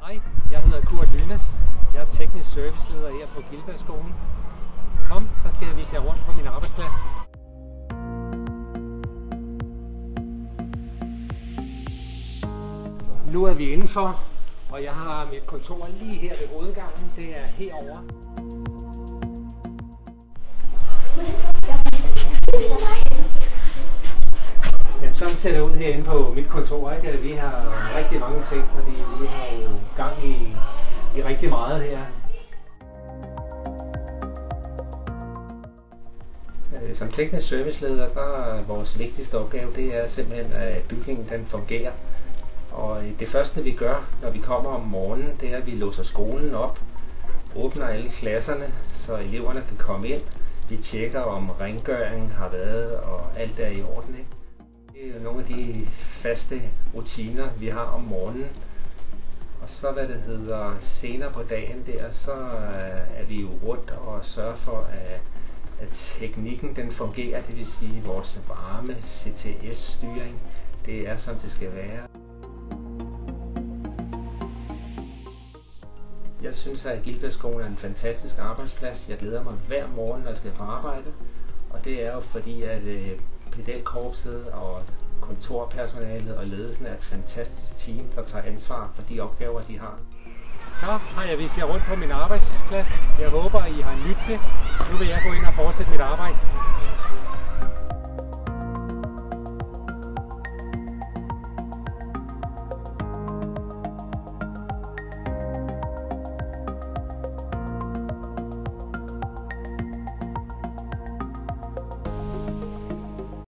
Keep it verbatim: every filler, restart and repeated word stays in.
Hej, jeg hedder Kurt Lynes. Jeg er teknisk serviceleder her på Gilbergskolen. Kom, så skal jeg vise jer rundt på min arbejdsplads. Nu er vi indenfor, og jeg har mit kontor lige her ved hovedgangen. Det er herovre. Jamen, sådan ser det ud herinde på mit kontor, ikke? Vi har rigtig mange ting, fordi vi har jo gang i, i rigtig meget her. Som teknisk serviceleder, der er vores vigtigste opgave, det er simpelthen, at bygningen den fungerer. Og det første vi gør, når vi kommer om morgenen, det er, at vi låser skolen op, åbner alle klasserne, så eleverne kan komme ind. Vi tjekker, om rengøringen har været, og alt er i orden, ikke? Det er jo nogle af de faste rutiner, vi har om morgenen. Og så hvad det hedder senere på dagen der, så er vi jo rundt og sørger for, at, at teknikken den fungerer, det vil sige vores varme C T S-styring, det er som det skal være. Jeg synes, at Gilbergskolen er en fantastisk arbejdsplads. Jeg glæder mig hver morgen, når jeg skal på arbejde. Og det er jo fordi, at pedalkorpset og kontorpersonalet og ledelsen er et fantastisk team, der tager ansvar for de opgaver, de har. Så har jeg vist jer rundt på min arbejdsplads. Jeg håber, I har nydt det. Nu vil jeg gå ind og fortsætte mit arbejde.